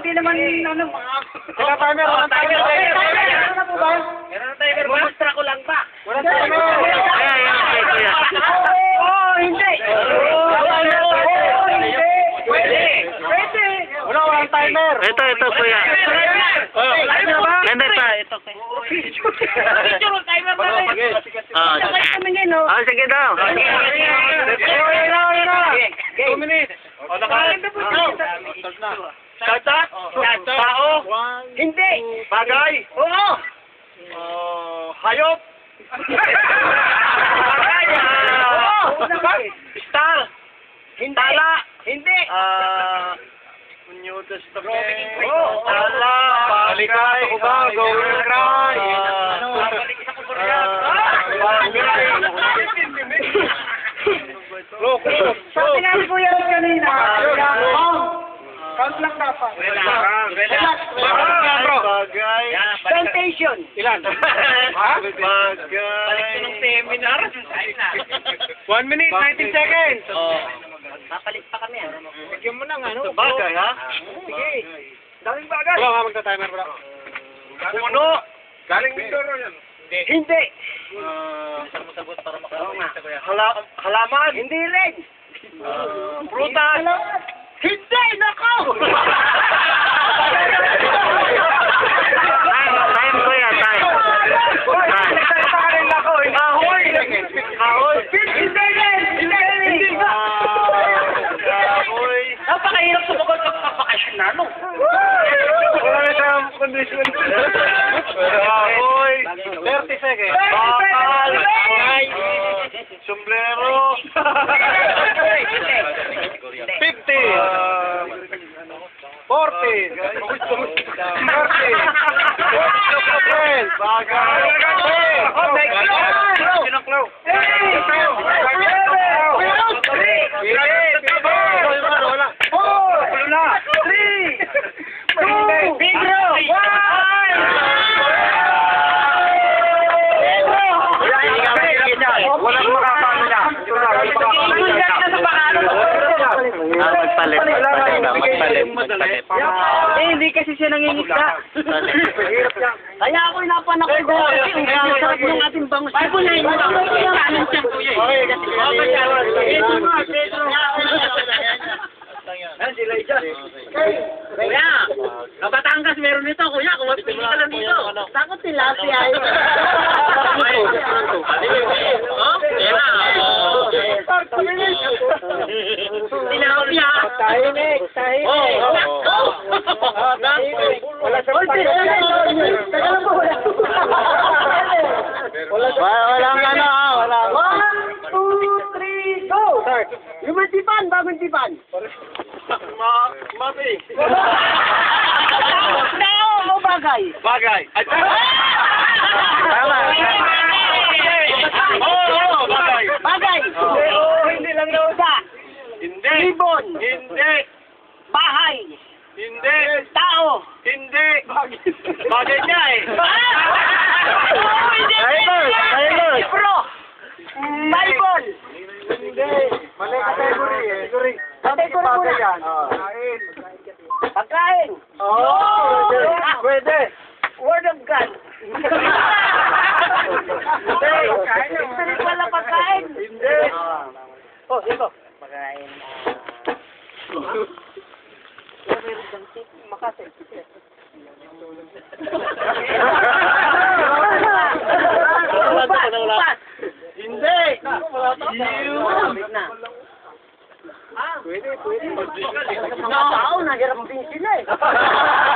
hindi naman, ano, mga... Wala timer, wala timer. Meron na po ba? Meron na timer ba? Mustra ko lang ba? Wala timer. Ayan, kuya. Oo, hindi. Pwede. Pwede. Wala, walang timer. Ito, kuya. Ganda pa, ito. Picture mo, timer na rin. Ah, Sabay kami ngayon, no? sige daw. 2 minutes. O, Kata? Tao? Hindi. Bagay? Oo. Hayop? Bagay? Oo. Star? Tala? Hindi. New Testament. Tala? Bagay? Going cry? Sabi nga ni Kuya kanina. Count lang dapat. Bagay. Plantation. Ilan? Ha? Bagay. ng seminar. 1 minute, 19 seconds. Papalit pa kami, ah. Bigyan mo ng ano. Bagay, ha? Sige. Daming bagay. Bro, nga magta-timer, bro. Puno. Galing Mindoro yan. Hindi. Halaman. Hindi rin. Prutas. Hindi, nako! Time, kuya, time. Kahoy. Kahoy. Hindi rin! Hindi rin! Kahoy. Napakahirap sumagot ng kapakasyon na, no? Wala na siyang kondisyon. Kahoy. 30 seconds. Bakal. Sombrero. 50. 40. 40. Bagay. Oh, my God! Walang makakano na. Magpalit. Hindi kasi siya nangingisda. Kaya ako inapanak ko doon kasi ang sarap ng ating bangus. Ay, bunayin mo. Kanan siya, kuya. Ito nga, Pedro. Sila dyan. Kuya, Batangas meron nito, kuya. Kung mapipili ka lang dito. Takot sila, siya. Tilapia. Tahinig. Wala sa Walang ano, wala. 1, 2, 3, go! Start. Yung tipan, bagong tipan. Mati. No, bagay. Bagay. Tama. Oo, bagay. Bagay. Hindi lang daw. Isa. Hindi. Ibon. Hindi. Bahay. Hindi. Tao. Hindi. Bagay niya eh. Timer. Libro. Bible. Hindi. Mali category eh. Category muna. Yan. Pagkain. Pwede. Word of God. Hindi pala pagkain. Hindi. Oh, ito. Pagkain. Makasay. Upas. Hindi. Pwede. Nakakao, nahirap din sila eh.